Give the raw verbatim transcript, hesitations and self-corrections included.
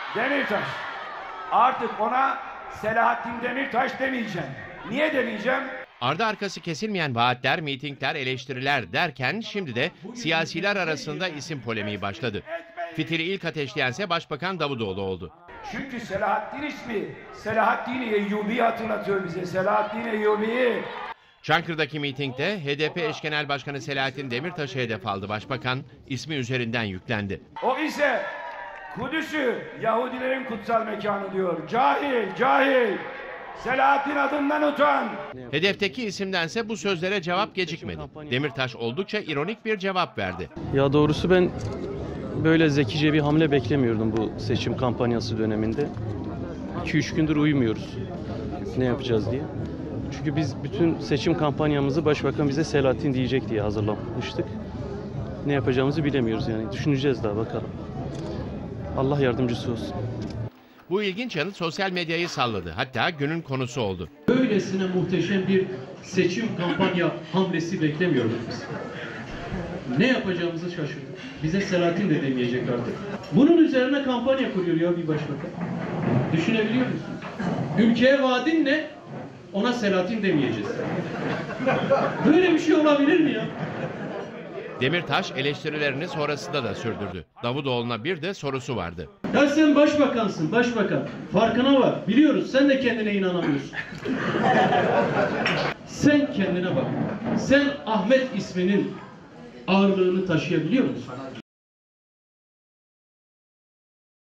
Demirtaş. Artık ona Selahattin Demirtaş demeyeceğim. Niye demeyeceğim? Ardı arkası kesilmeyen vaatler, mitingler, eleştiriler derken şimdi de siyasiler arasında isim polemiği başladı. Fitili ilk ateşleyense Başbakan Davutoğlu oldu. Çünkü Selahattin ismi Selahattin Eyyubi'yi hatırlatıyor bize. Selahattin Eyyubi'yi. Çankırı'daki mitingde H D P eş genel başkanı Selahattin Demirtaş'ı hedef aldı başbakan, ismi üzerinden yüklendi. O ise Kudüs'ü Yahudilerin kutsal mekanı diyor. Cahil, cahil. Selahattin adından utan. Hedefteki isimdense bu sözlere cevap gecikmedi. Demirtaş oldukça ironik bir cevap verdi. Ya doğrusu ben böyle zekice bir hamle beklemiyordum bu seçim kampanyası döneminde. iki üç gündür uyumuyoruz. Ne yapacağız diye. Çünkü biz bütün seçim kampanyamızı Başbakan bize Selahattin diyecek diye hazırlamıştık. Ne yapacağımızı bilemiyoruz yani. Düşüneceğiz daha bakalım. Allah yardımcısı olsun. Bu ilginç yanıt sosyal medyayı salladı. Hatta günün konusu oldu. Böylesine muhteşem bir seçim kampanya hamlesi beklemiyorduk biz. Ne yapacağımızı şaşırdık. Bize Selahattin de demeyecek artık. Bunun üzerine kampanya kuruyor ya bir başbakan. Düşünebiliyor musunuz? Ülkeye vaadin ne? Ona Selahattin demeyeceğiz. Böyle bir şey olabilir mi ya? Demirtaş eleştirilerini sonrasında da sürdürdü. Davutoğlu'na bir de sorusu vardı. Ya sen başbakansın, başbakan. Farkına var. Biliyoruz, sen de kendine inanamıyorsun. Sen kendine bak. Sen Ahmet isminin ağırlığını taşıyabiliyor musun?